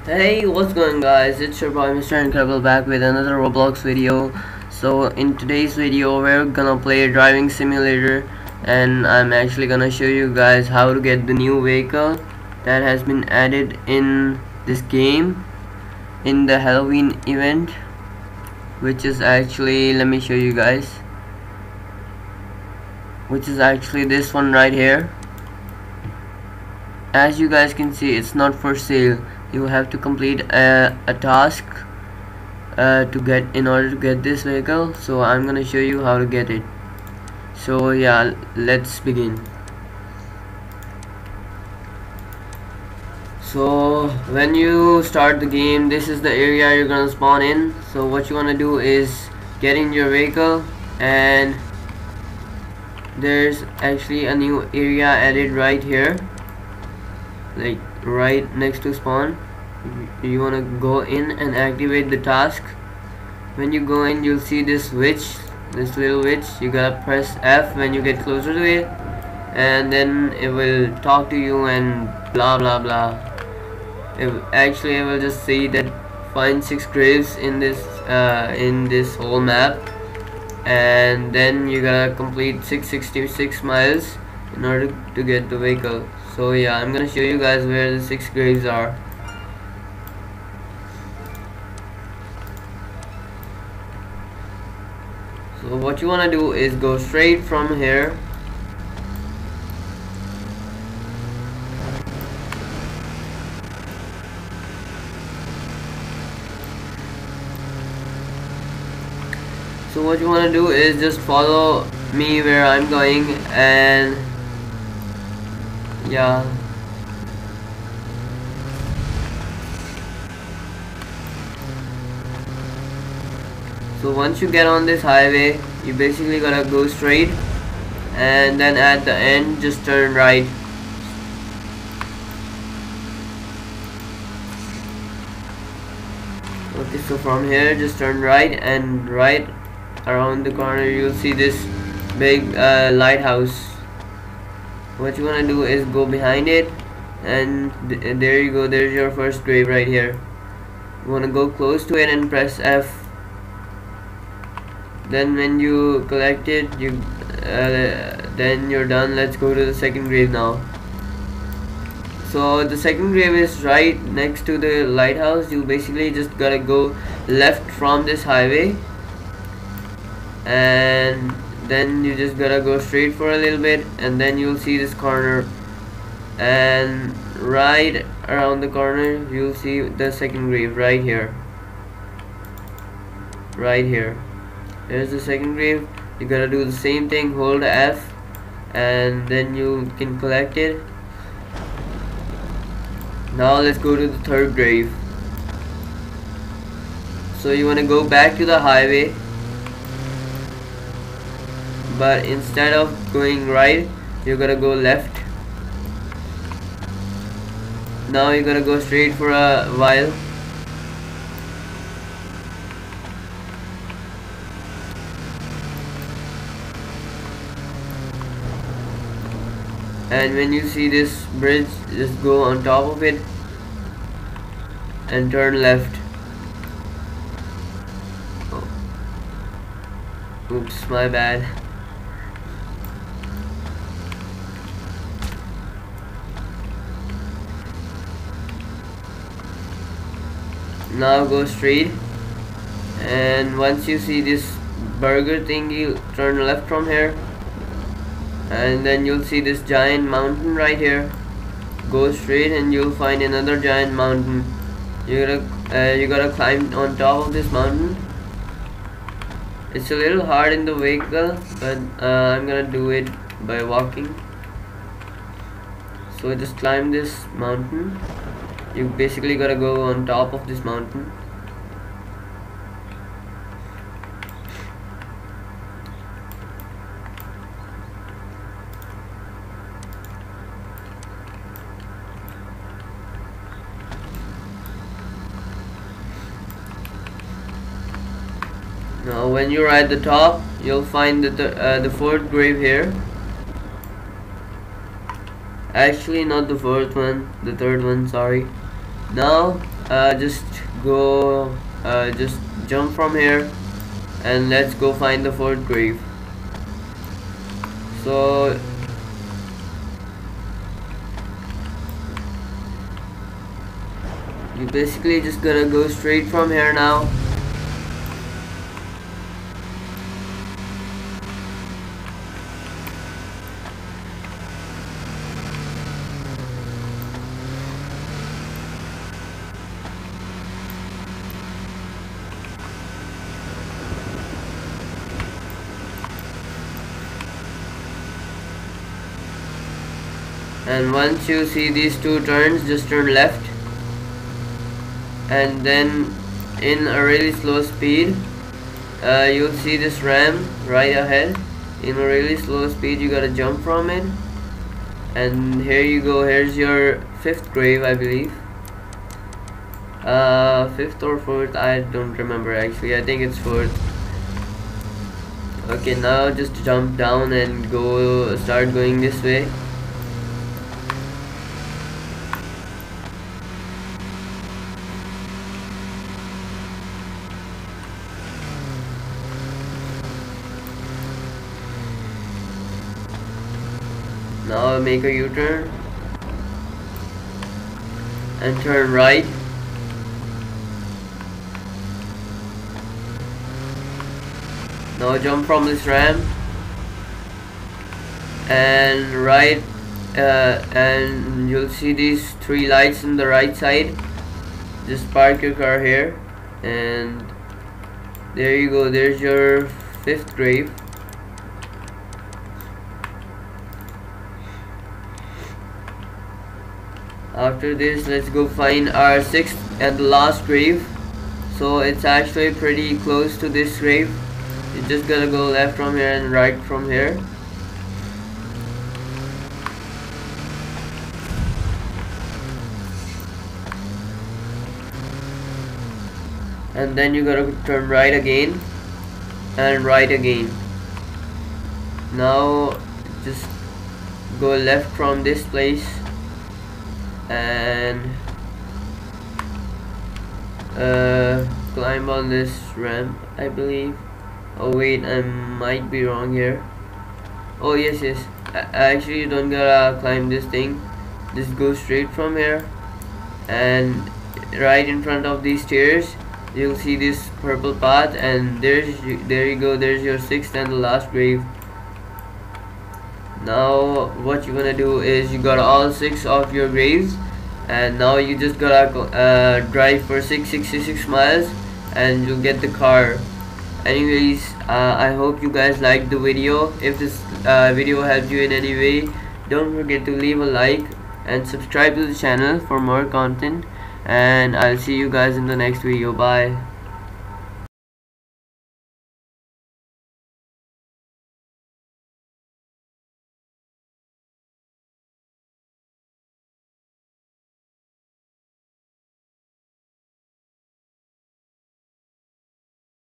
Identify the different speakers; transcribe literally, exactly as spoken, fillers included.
Speaker 1: Hey, what's going guys? It's your boy Mister Incredible back with another Roblox video. So in today's video we're gonna play a driving simulator, and I'm actually gonna show you guys how to get the new vehicle that has been added in this game in the Halloween event, which is actually, let me show you guys, which is actually this one right here. As you guys can see, it's not for sale. You have to complete a, a task uh, to get in order to get this vehicle. So I'm gonna show you how to get it. So yeah, let's begin. So when you start the game, this is the area you're gonna spawn in. So what you wanna do is get in your vehicle, and there's actually a new area added right here, like right next to spawn. You want to go in and activate the task. When you go in, you'll see this witch, this little witch. You gotta press F when you get closer to it, and then it will talk to you and blah blah blah. It actually, I will just say that find six graves in this uh, in this whole map, and then you gotta complete six hundred sixty-six miles in order to get the vehicle. So yeah, I'm gonna show you guys where the six graves are. So what you wanna do is go straight from here. So what you wanna do is just follow me where I'm going, and yeah. So once you get on this highway, you basically gotta go straight, and then at the end just turn right. Okay, so from here just turn right, and right around the corner you'll see this big uh, lighthouse. What you wanna do is go behind it, and th there you go, there's your first grave right here. You wanna go close to it and press F. Then when you collect it, you uh, then you're done. Let's go to the second grave now. So the second grave is right next to the lighthouse. You basically just gotta go left from this highway, and then you just gotta go straight for a little bit, and then you'll see this corner, and right around the corner you'll see the second grave right here. Right here. There's the second grave. You gotta do the same thing, hold F, and then you can collect it. Now let's go to the third grave. So you wanna go back to the highway, but instead of going right, you're gonna go left. Now you're gonna go straight for a while. And when you see this bridge, just go on top of it and turn left. Oh. Oops, my bad. Now go straight, and once you see this burger thingy, turn left from here, and then you'll see this giant mountain right here. Go straight and you'll find another giant mountain. You gotta uh, you gotta climb on top of this mountain. It's a little hard in the vehicle, but uh, I'm gonna do it by walking. So just climb this mountain. You basically gotta go on top of this mountain. Now when you're at the top, you'll find the, th uh, the fourth grave here. Actually not the fourth one, the third one, sorry. Now uh, just go uh, just jump from here and let's go find the fourth grave. So you basically just gonna go straight from here now. And once you see these two turns, just turn left, and then in a really slow speed, uh, you'll see this ram right ahead. In a really slow speed, you gotta jump from it, and here you go. Here's your fifth grave, I believe. Uh, fifth or fourth, I don't remember actually. I think it's fourth. Okay, now just jump down and go. Start going this way. Now make a U-turn and turn right. Now jump from this ramp and right, uh, and you'll see these three lights on the right side. Just park your car here, and there you go. There's your fifth grave. After this, let's go find our sixth and last grave. So it's actually pretty close to this grave. You just gotta go left from here and right from here. And then you gotta turn right again and right again. Now just go left from this place and uh, climb on this ramp, I believe. Oh wait, I might be wrong here. Oh yes, yes. Actually, you don't gotta climb this thing. Just go straight from here, and right in front of these stairs, you'll see this purple path, and there's there you go. There's your sixth and the last grave. Now what you're gonna do is you got all six of your graves, and now you just gotta uh, drive for six hundred sixty-six miles and you'll get the car. Anyways, uh, I hope you guys liked the video. If this uh, video helped you in any way, don't forget to leave a like and subscribe to the channel for more content, and I'll see you guys in the next video. Bye.